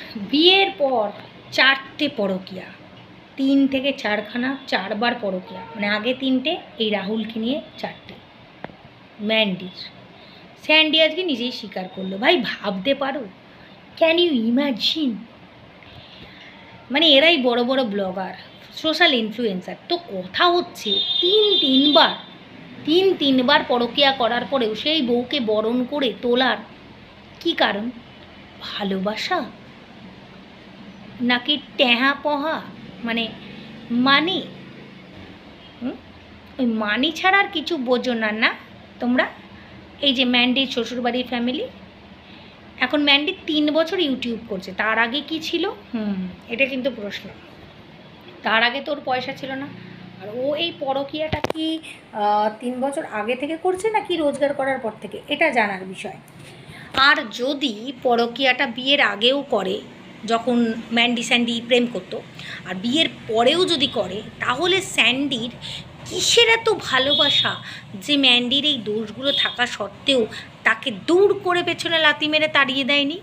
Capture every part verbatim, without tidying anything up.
বিয়ের পর চারটে পরকীয়া, তিন থেকে চারখানা, চারবার পরকীয়া, মানে আগে তিনটে, এই রাহুলকে নিয়ে চারটে। ম্যান্ডির স্যান্ডি আজকে নিজেই স্বীকার করলো। ভাই ভাবতে পারো, ক্যান ইউ ইম্যাজিন? মানে এরাই বড় বড় ব্লগার, সোশ্যাল ইনফ্লুয়েন্সার। তো কথা হচ্ছে তিন তিনবার তিন তিনবার পরকীয়া করার পরেও সেই বউকে বরণ করে তোলার কি কারণ? ভালোবাসা নাকি ট্যাহা পহা, মানে মানি? ওই মানি ছাড়া আর কিছু বোঝো না না তোমরা? এই যে ম্যান্ডির শ্বশুরবাড়ির ফ্যামিলি, এখন ম্যান্ডি তিন বছর ইউটিউব করছে, তার আগে কি ছিল? হুম এটা কিন্তু প্রশ্ন। তার আগে তোর পয়সা ছিল না। আর ও এই পরকীয়াটা কি তিন বছর আগে থেকে করছে নাকি রোজগার করার পর থেকে, এটা জানার বিষয়। আর যদি পরকীয়াটা বিয়ের আগেও করে, যখন ম্যান্ডি স্যান্ডি প্রেম করতো, আর বিয়ের পরেও যদি করে, তাহলে স্যান্ডির কিসের এত ভালোবাসা যে ম্যান্ডির এই দোষগুলো থাকা সত্ত্বেও তাকে দূর করে পেছনে লাথি মেরে তাড়িয়ে দেয়নি?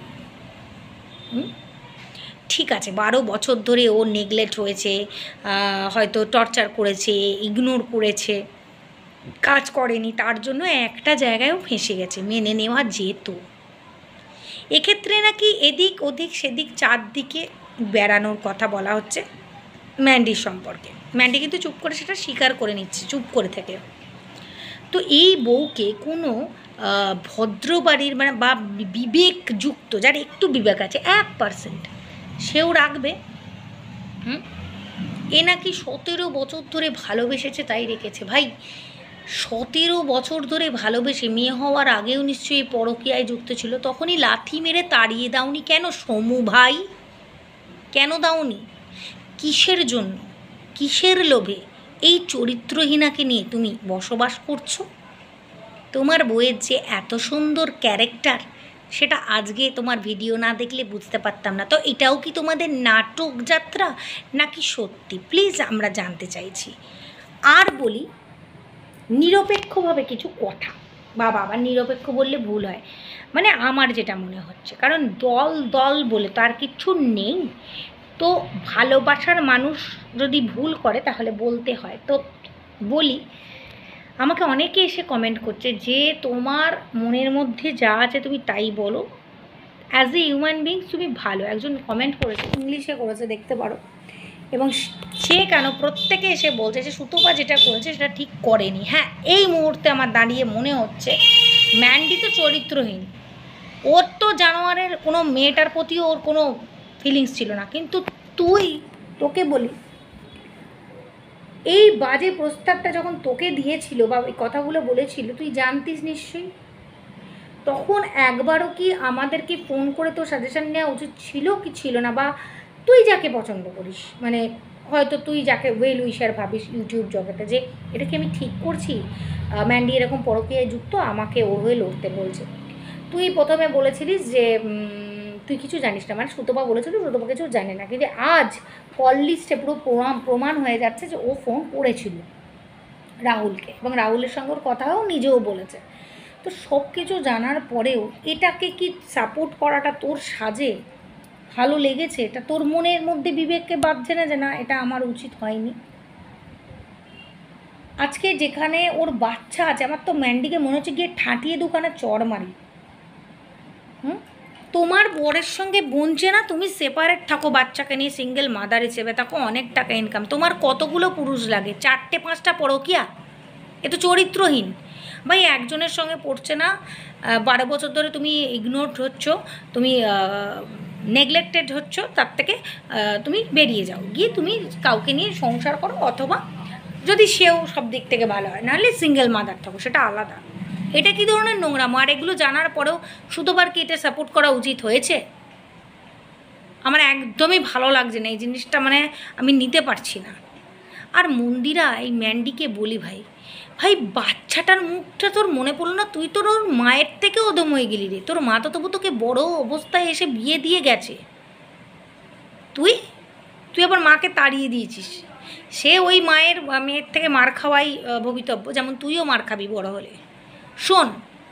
ঠিক আছে, বারো বছর ধরে ও নেগলেক্ট হয়েছে, হয়তো টর্চার করেছে, ইগনোর করেছে, কাজ করেনি, তার জন্য একটা জায়গায়ও ফেঁসে গেছে, মেনে নেওয়া যেত। এক্ষেত্রে নাকি এদিক ওদিক সেদিক চারদিকে বেড়ানোর কথা বলা হচ্ছে ম্যান্ডির সম্পর্কে। ম্যান্ডি কিন্তু চুপ করে সেটা স্বীকার করে নিচ্ছে, চুপ করে থেকে। তো এই বউকে কোনো ভদ্র বাড়ির মানে বা বিবেকযুক্ত, যার একটু বিবেক আছে এক পার্সেন্ট, সেও রাখবে? হুম এ নাকি সতেরো বছর ধরে ভালোবেসেছে তাই রেখেছে। ভাই সতেরো বছর ধরে ভালোবেসে, মেয়ে হওয়ার আগেও নিশ্চয়ই পরকীয়ায় যুক্ত ছিল, তখনই লাথি মেরে তাড়িয়ে দাওনি কেন সমু ভাই? কেন দাওনি? কিসের জন্য, কিসের লোভে এই চরিত্রহীনাকে নিয়ে তুমি বসবাস করছো? তোমার বইয়ের যে এত সুন্দর ক্যারেক্টার, সেটা আজকে তোমার ভিডিও না দেখলে বুঝতে পারতাম না। তো এটাও কি তোমাদের নাটক যাত্রা নাকি সত্যি? প্লিজ আমরা জানতে চাইছি। আর বলি নিরপেক্ষভাবে কিছু কথা, বা বাবা নিরপেক্ষ বললে ভুল হয়, মানে আমার যেটা মনে হচ্ছে, কারণ দল দল বলে তো আর কিছু নেই। তো ভালোবাসার মানুষ যদি ভুল করে তাহলে বলতে হয়। তো বলি, আমাকে অনেকে এসে কমেন্ট করছে যে তোমার মনের মধ্যে যা আছে তুমি তাই বলো, অ্যাজ এ হিউম্যান বিংস তুমি ভালো। একজন কমেন্ট করেছে, ইংলিশে করেছে, দেখতে পারো। এবং সে কেন প্রত্যেকে এসে বলছে যে সুতপা যেটা করেছে সেটা ঠিক করেনি। হ্যাঁ, এই মুহূর্তে আমার দাঁড়িয়ে মনে হচ্ছে ম্যান্ডি তো চরিত্রহীন, ওর তো জানোয়ারের কোনো মেয়েটার প্রতিও ওর কোনো ফিলিংস ছিল না। কিন্তু তুই, তোকে বলি, এই বাজে প্রস্তাবটা যখন তোকে দিয়েছিল বা ওই কথাগুলো বলেছিল, তুই জানতিস নিশ্চয়ই। তখন একবারও কি আমাদেরকে ফোন করে তো সাজেশন নেওয়া উচিত ছিল কি ছিল না? বা তুই যাকে পছন্দ করিস, মানে হয়তো তুই যাকে ওয়েল উইশার ভাবিস ইউটিউব জগতে, যে এটা কি আমি ঠিক করছি, ম্যান্ডি এরকম পরকীয়ায় যুক্ত, আমাকে ওর হয়ে লড়তে বলছে। তুই প্রথমে বলেছিলিস যে তুই কিছু জানিস না, মানে সুতপা বলেছিল সুতপা কিছু জানে না, কিন্তু আজ কল লিস্টে পুরো প্রমাণ প্রমাণ হয়ে যাচ্ছে যে ও ফোন করেছিল রাহুলকে, এবং রাহুলের সঙ্গে ওর কথাও নিজেও বলেছে। তো সব কিছু জানার পরেও এটাকে কি সাপোর্ট করাটা তোর সাজে? ভালো লেগেছে? এটা তোর মনের মধ্যে বিবেককে বাঁধছে না যে না এটা আমার উচিত হয়নি? আজকে যেখানে ওর বাচ্চা আছে, আমার তো ম্যান্ডিকে মনে হচ্ছে গিয়ে ঠাঁটিয়ে দোকানে চড় মারি। হুম তোমার বরের সঙ্গে বনছে না, তুমি সেপারেট থাকো বাচ্চাকে নিয়ে, সিঙ্গেল মাদার হিসেবে থাকো, অনেক টাকা ইনকাম। তোমার কতগুলো পুরুষ লাগে? চারটে পাঁচটা পরকীয়া? এ তো চরিত্রহীন। ভাই একজনের সঙ্গে পড়ছে না, বারো বছর ধরে তুমি ইগনোরড হচ্ছ, তুমি নেগলেক্টেড হচ্ছ, তার থেকে তুমি বেরিয়ে যাও, গিয়ে তুমি কাউকে নিয়ে সংসার করো, অথবা যদি সেও সব দিক থেকে ভালো হয়, নাহলে সিঙ্গেল মাদার থাকো, সেটা আলাদা। এটা কী ধরনের নোংরামো? আর এগুলো জানার পরেও শুধুবার কি এটা সাপোর্ট করা উচিত হয়েছে? আমার একদমই ভালো লাগছে না এই জিনিসটা, মানে আমি নিতে পারছি না। আর মন্দিরা, এই ম্যান্ডিকে বলি ভাই, ভাই বাচ্চাটার মুখটা তোর মনে পড়লো না? তুই তোর ওর মায়ের থেকে অদম হয়ে গেলি রে। তোর মা তো তবু তোকে বড় অবস্থায় এসে বিয়ে দিয়ে গেছে, তুই তুই আবার মাকে তাড়িয়ে দিয়েছিস। সে ওই মায়ের মেয়ের থেকে মার খাওয়াই ভবিতব্য, যেমন তুইও মার খাবি বড় হলে। শোন,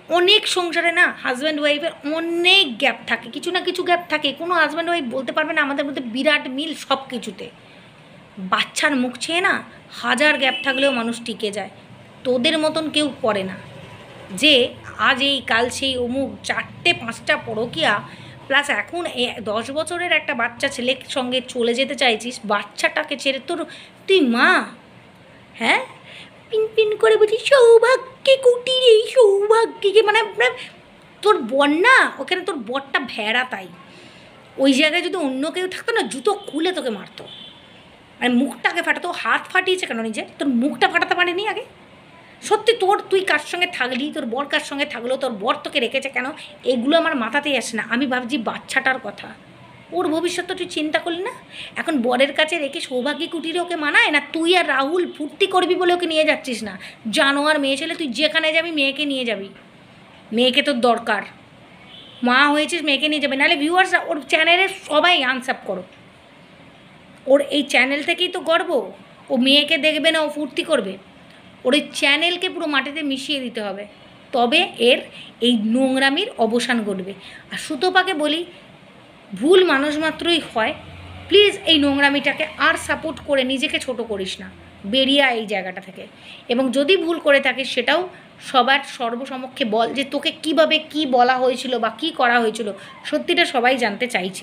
অনেক সংসারে না হাজব্যান্ড ওয়াইফের অনেক গ্যাপ থাকে, কিছু না কিছু গ্যাপ থাকে। কোনো হাজব্যান্ড ওয়াইফ বলতে পারবে না আমাদের মধ্যে বিরাট মিল সব কিছুতে। বাচ্চার মুখ চেয়ে না হাজার গ্যাপ থাকলেও মানুষ টিকে যায়। তোদের মতন কেউ করে না যে আজ এই কাল সেই অমুক, চারটে পাঁচটা পরকিয়া, প্লাস এখন দশ বছরের একটা বাচ্চা ছেলের সঙ্গে চলে যেতে চাইছিস, বাচ্চাটাকে ছেড়ে। তোর তুই মা, হ্যাঁ, পিন পিন করে বলছি সৌভাগ্যে কুটির, এই সৌভাগ্যকে, মানে তোর বর না, ওখানে তোর বরটা ভেড়া। তাই ওই জায়গায় যদি অন্য কেউ থাকতো না, জুতো খুলে তোকে মারতো। মানে মুখটাকে ফাটাতো, হাত ফাটিয়েছে কেন নিজে, তোর মুখটা ফাটাতে পারেনি আগে? সত্যি তোর, তুই কার সঙ্গে থাকলি, তোর বর কার সঙ্গে থাকলো, তোর বর তোকে রেখেছে কেন, এগুলো আমার মাথাতেই আসে না। আমি ভাবছি বাচ্চাটার কথা, ওর ভবিষ্যৎ তুই চিন্তা করলি না? এখন বরের কাছে রেখে সৌভাগ্যী কুটিরে ওকে মানায় না? তুই আর রাহুল ফুর্তি করবি বলে ওকে নিয়ে যাচ্ছিস না? জানোয়ার মেয়ে ছেলে, তুই যেখানে যাবি মেয়েকে নিয়ে যাবি। মেয়েকে তোর দরকার, মা হয়েছিস মেয়েকে নিয়ে যাবে। নাহলে ভিউয়ার্সরা ওর চ্যানেলে সবাই আনসাপ করো, ওর এই চ্যানেল থেকেই তো গর্ব। ও মেয়েকে দেখবে না, ও ফুর্তি করবে? ওর এই চ্যানেলকে পুরো মাটিতে মিশিয়ে দিতে হবে, তবে এর এই নোংরামির অবসান ঘটবে। আর সুতপাকে বলি, ভুল মানুষ মাত্রই হয়, প্লিজ এই নোংরামিটাকে আর সাপোর্ট করে নিজেকে ছোট করিস না, বেরিয়ে এই জায়গাটা থেকে। এবং যদি ভুল করে থাকিস সেটাও সবার সর্বসমক্ষে বল, যে তোকে কিভাবে কি বলা হয়েছিল বা কি করা হয়েছিল, সত্যিটা সবাই জানতে চাইছে।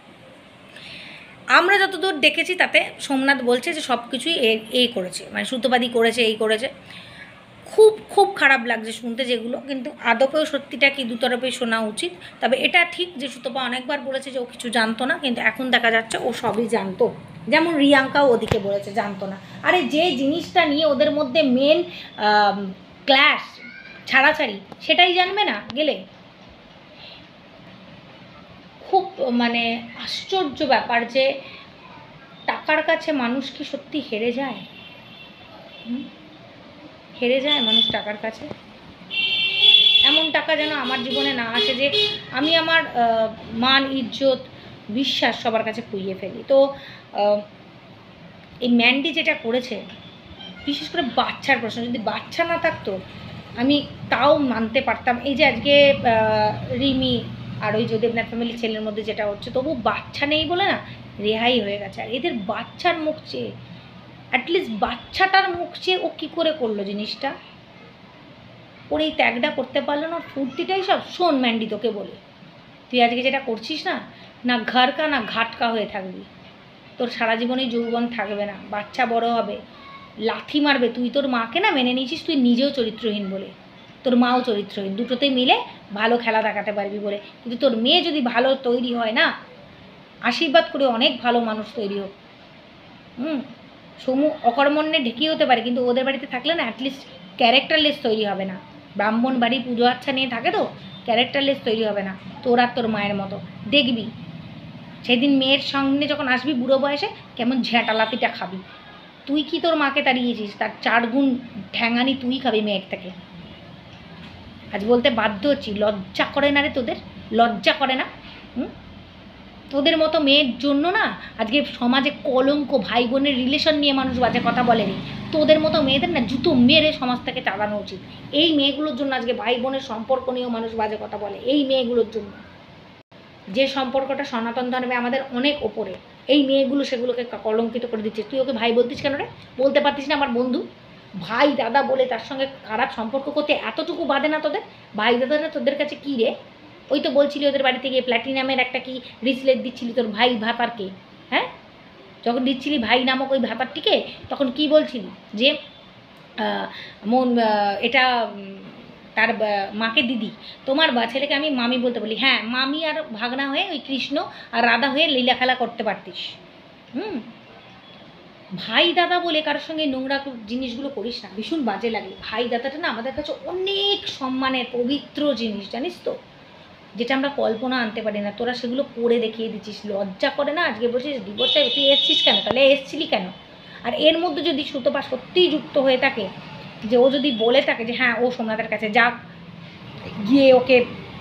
আমরা যতদূর দেখেছি তাতে সোমনাথ বলছে যে সব কিছুই এই করেছে, মানে সুতোবাদী করেছে, এই করেছে। খুব খুব খারাপ লাগছে শুনতে যেগুলো, কিন্তু আদপেও সত্যিটা কি দুতরফেই শোনা উচিত। তবে এটা ঠিক যে সুতপা অনেকবার বলেছে যে ও কিছু জানতো না, কিন্তু এখন দেখা যাচ্ছে ও সবই জানতো। যেমন রিয়াঙ্কাও ওদিকে বলেছে জানতো না। আরে যে জিনিসটা নিয়ে ওদের মধ্যে মেন ক্ল্যাশ, ছাড়াছাড়ি, সেটাই জানবে না গেলে? খুব মানে আশ্চর্য ব্যাপার যে টাকার কাছে মানুষ কি সত্যি হেরে যায়? হেরে যায় মানুষ টাকার কাছে? এমন টাকা যেন আমার জীবনে না আসে যে আমি আমার মান, ইজ্জত, বিশ্বাস সবার কাছে খুইয়ে ফেলি। তো এই ম্যান্ডি যেটা করেছে, বিশেষ করে বাচ্চার প্রশ্ন, যদি বাচ্চা না থাকতো আমি তাও মানতে পারতাম। এই যে আজকে রিমি আর ওই যদেবনাথ ফ্যামিলি ছেলের মধ্যে যেটা হচ্ছে, তবু বাচ্চা নেই বলে না রেহাই হয়ে গেছে। আর এদের বাচ্চার মুখ চেয়ে, অ্যাটলিস্ট বাচ্চাটার মুখ চেয়ে ও কী করে করলো জিনিসটা? ওর এই ত্যাগটা করতে পারলো না, ফুর্তিটাই সব। শোন ম্যান্ডি, তোকে বলে, তুই আজকে যেটা করছিস না, না ঘরকা না ঘাটকা হয়ে থাকবি। তোর সারা জীবনেই যৌবন থাকবে না, বাচ্চা বড় হবে, লাথি মারবে। তুই তোর মাকে না মেনে নিয়েছিস তুই নিজেও চরিত্রহীন বলে, তোর মাও চরিত্রহীন, দুটোতেই মিলে ভালো খেলা দেখাতে পারবি বলে। কিন্তু তোর মেয়ে যদি ভালো তৈরি হয় না, আশীর্বাদ করে অনেক ভালো মানুষ তৈরি হোক। হুম সমু অকর্মণ্যে ঢেকি হতে পারে, কিন্তু ওদের বাড়িতে থাকলে না অ্যাটলিস্ট ক্যারেক্টারলেস তৈরি হবে না। ব্রাহ্মণ বাড়ি পুজো আচ্ছা নিয়ে থাকে তো, ক্যারেক্টারলেস তৈরি হবে না তোর আর তোর মায়ের মতো। দেখবি সেদিন মেয়ের সঙ্গে যখন আসবি বুড়ো বয়সে, কেমন ঝ্যাঁটালাতিটা খাবি। তুই কি তোর মাকে তাড়িয়েছিস, তার চার গুণ ঠ্যাঙানি তুই খাবি মেয়ের থেকে। আজ বলতে বাধ্য হচ্ছি, লজ্জা করে না রে তোদের? লজ্জা করে না? হুম তোদের মতো মেয়ের জন্য না আজকে সমাজে কলঙ্ক, ভাই বোনের রিলেশন নিয়ে মানুষ বাজে কথা বলেনি। তোদের মতো মেয়েদের না জুতো মেরে সমাজ থেকে তাড়ানো উচিত। এই মেয়েগুলোর জন্য আজকে ভাই বোনের সম্পর্ক নিয়েও মানুষ বাজে কথা বলে, এই মেয়েগুলোর জন্য। যে সম্পর্কটা সনাতন ধর্মে আমাদের অনেক ওপরে, এই মেয়েগুলো সেগুলোকে কলঙ্কিত করে দিচ্ছে। তুই ওকে ভাই বলতিস কেন রে? বলতে পারতিস না আমার বন্ধু? ভাই দাদা বলে তার সঙ্গে খারাপ সম্পর্ক করতে এতটুকু বাদে না তোদের? ভাই দাদারা তোদের কাছে কী রে? ওই তো বলছিলি ওদের বাড়িতে গিয়ে প্ল্যাটিনামের একটা কি রিসলেট দিচ্ছিলি তোর ভাই ভাতারকে, হ্যাঁ? যখন দিচ্ছিলি ভাই নামক ওই ভাতারটিকে, তখন কি বলছিলি যে মন এটা তার মাকে দিদি, তোমার বা ছেলেকে আমি মামি বলতে বলি। হ্যাঁ, মামি আর ভাগনা হয়ে ওই কৃষ্ণ আর রাধা হয়ে লীলা খেলা করতে পারতিস। হুম ভাই দাদা বলে কারোর সঙ্গে নোংরা জিনিসগুলো করিস না, ভীষণ বাজে লাগে। ভাই দাদাটা না আমাদের কাছে অনেক সম্মানের পবিত্র জিনিস, জানিস তো, যেটা আমরা কল্পনা আনতে পারি না। তোরা সেগুলো করে দেখিয়ে দিচ্ছিস। লজ্জা করে না? আজকে বলছিস ডিভোর্সে তুই এসছিস কেন? তাহলে এসছিলি কেন? আর এর মধ্যে যদি সুতপা সত্যিই যুক্ত হয়ে থাকে, যে ও যদি বলে থাকে যে হ্যাঁ ও সোমনাথের কাছে যাক, গিয়ে ওকে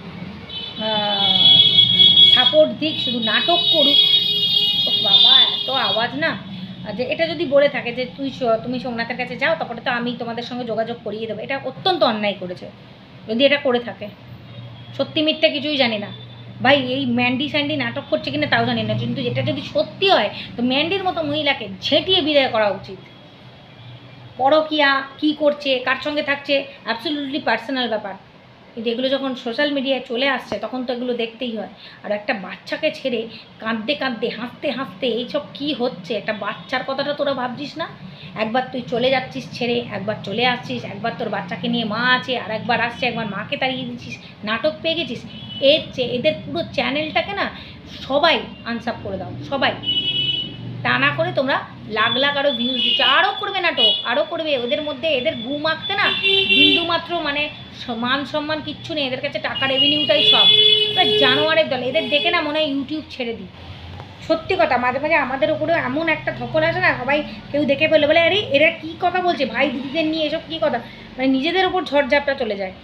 সাপোর্ট দিক, শুধু নাটক করুক, বাবা এত আওয়াজ না, যে এটা যদি বলে থাকে যে তুই তুমি সোমনাথের কাছে যাও, তারপরে তো আমি তোমাদের সঙ্গে যোগাযোগ করিয়ে দেবো, এটা অত্যন্ত অন্যায় করেছে। যদি এটা করে থাকে। সত্যি মিথ্যে কিছুই জানি না ভাই, এই ম্যান্ডি স্যান্ডি নাটক করছে কিনা তাও জানি না, কিন্তু এটা যদি সত্যি হয় তো ম্যান্ডির মতো মহিলাকে ঝেঁটিয়ে বিদায় করা উচিত। পরকিয়া কী করছে, কার সঙ্গে থাকছে, অ্যাবসলিউটলি পার্সোনাল ব্যাপার, কিন্তু এগুলো যখন সোশ্যাল মিডিয়ায় চলে আসছে তখন তো এগুলো দেখতেই হয়। আর একটা বাচ্চাকে ছেড়ে কাঁদতে কাঁদতে হাসতে হাসতে এইসব কী হচ্ছে, একটা বাচ্চার কথাটা তোরা ভাবছিস না? একবার তুই চলে যাচ্ছিস ছেড়ে, একবার চলে আসছিস, একবার তোর বাচ্চাকে নিয়ে মা আছে, আর একবার আসছে, একবার মাকে তাড়িয়ে দিচ্ছিস, নাটক পেয়ে গেছিস। এর চেয়ে এদের পুরো চ্যানেলটাকে না সবাই আনসাব করে দাও, সবাই। তা না করে তোমরা লাখ লাখ আরও ভিউজ দিচ্ছ, আরও করবে নাটক, আরও করবে। ওদের মধ্যে এদের ঘু মাখতে না বিন্দুমাত্র মানে মান সম্মান কিচ্ছু নেই, এদের কাছে টাকা রেভিনিউটাই সব। জানোয়ারের দল, এদের দেখে না মনে হয় ইউটিউব ছেড়ে দিই। সত্যি কথা, মাঝে মাঝে আমাদের উপরেও এমন একটা ধকল আসে না, সবাই কেউ দেখে ফেলে বলে আরে এরা কী কথা বলছে, ভাই দিদিদের নিয়ে এসব কী কথা, মানে নিজেদের ওপর ঝড়ঝাপটা চলে যায়,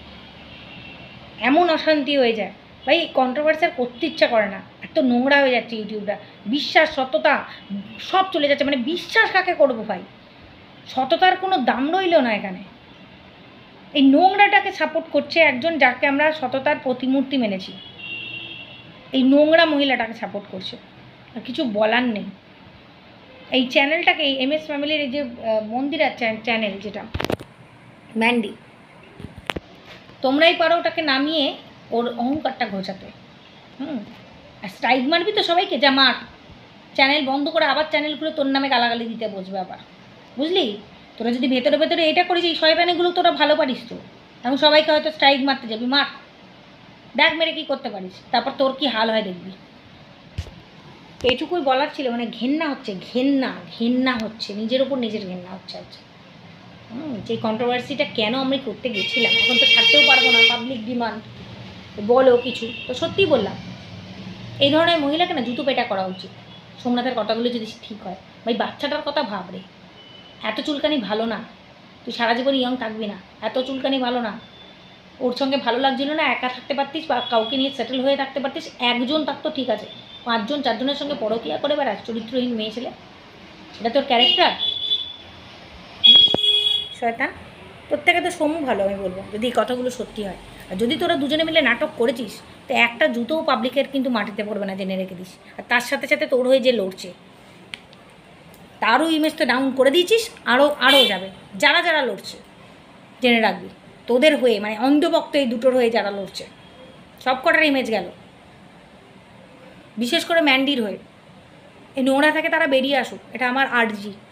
এমন অশান্তি হয়ে যায়। ভাই কন্ট্রোভার্সিয়াল করতে ইচ্ছা করে না, এত নোংরা হয়ে যাচ্ছে ইউটিউবটা, বিশ্বাস সততা সব চলে যাচ্ছে। মানে বিশ্বাস কাকে করবো ভাই, সততার কোনো দাম রইল না এখানে। এই নোংরাটাকে সাপোর্ট করছে একজন যাকে আমরা সততার প্রতিমূর্তি মেনেছি, এই নোংরা মহিলাটাকে সাপোর্ট করছে, আর কিছু বলার নেই। এই চ্যানেলটাকে এম এস ফ্যামিলির এই যে মন্দিরা চ্যানেল যেটা ম্যান্ডি, তোমরাই পারো ওটাকে নামিয়ে ওর অহংকারটা ঘোচাতে। হুম, আর স্ট্রাইক মারবি তো সবাইকে, যা মার, চ্যানেল বন্ধ করে আবার চ্যানেল খুলে তোর নামে গালাগালি দিতে বসবে আবার, বুঝলি? তোরা যদি ভেতরে ভেতরে এটা করিস, এই শয়তানিগুলো তোরা ভালো পারিস তো, এখন সবাইকে হয়তো স্ট্রাইক মারতে যাবি, মার, দেখ মেরে কী করতে পারিস, তারপর তোর কি হাল হয় দেখবি। এইটুকুই বলার ছিল, মানে ঘেন্না হচ্ছে, ঘেন্না ঘেন্না হচ্ছে, নিজের ওপর নিজের ঘেন্না হচ্ছে আজ। হুম, যে কন্ট্রোভার্সিটা কেন আমি করতে গেছিলাম, এখন তো থাকতেও পারবো না, পাবলিক ডিমান্ড বলো কিছু, তো সত্যিই বললাম এই ধরনের মহিলাকে না জুতো পেটা করা উচিত। সোমনাথের কথাগুলো যদি ঠিক হয়, ভাই বাচ্চাটার কথা ভাব রে, এত চুলকানি ভালো না, তুই সারা জীবন ইয়ং থাকবি না, এত চুলকানি ভালো না। ওর সঙ্গে ভালো লাগছিল না, একা থাকতে পারতিস বা কাউকে নিয়ে সেটেল হয়ে থাকতে পারতিস, একজন থাকতো ঠিক আছে, পাঁচজন চারজনের সঙ্গে পরকিয়া করে বেড়াস, চরিত্রহীন মেয়ে ছেলে, এটা তোর ক্যারেক্টার? শয়তান, প্রত্যেকে তো সমু ভালো আমি বলবো যদি এই কথাগুলো সত্যি হয়। আর যদি তোরা দুজনে মিলে নাটক করেছিস তো একটা জুতোও পাবলিকের কিন্তু মাটিতে পড়বে না, জেনে রেখে দিস। আর তার সাথে সাথে তোর হয়ে যে লড়ছে তারও ইমেজ তো ডাউন করে দিয়েছিস, আরও আরও যাবে, যারা যারা লড়ছে জেনে রাখবি, তোদের হয়ে মানে অন্ধভক্ত এই দুটোর হয়ে যারা লড়ছে সব কটার ইমেজ গেল, বিশেষ করে ম্যান্ডির হয়ে। এই নোংরা থেকে তারা বেরিয়ে আসুক, এটা আমার আর্জি।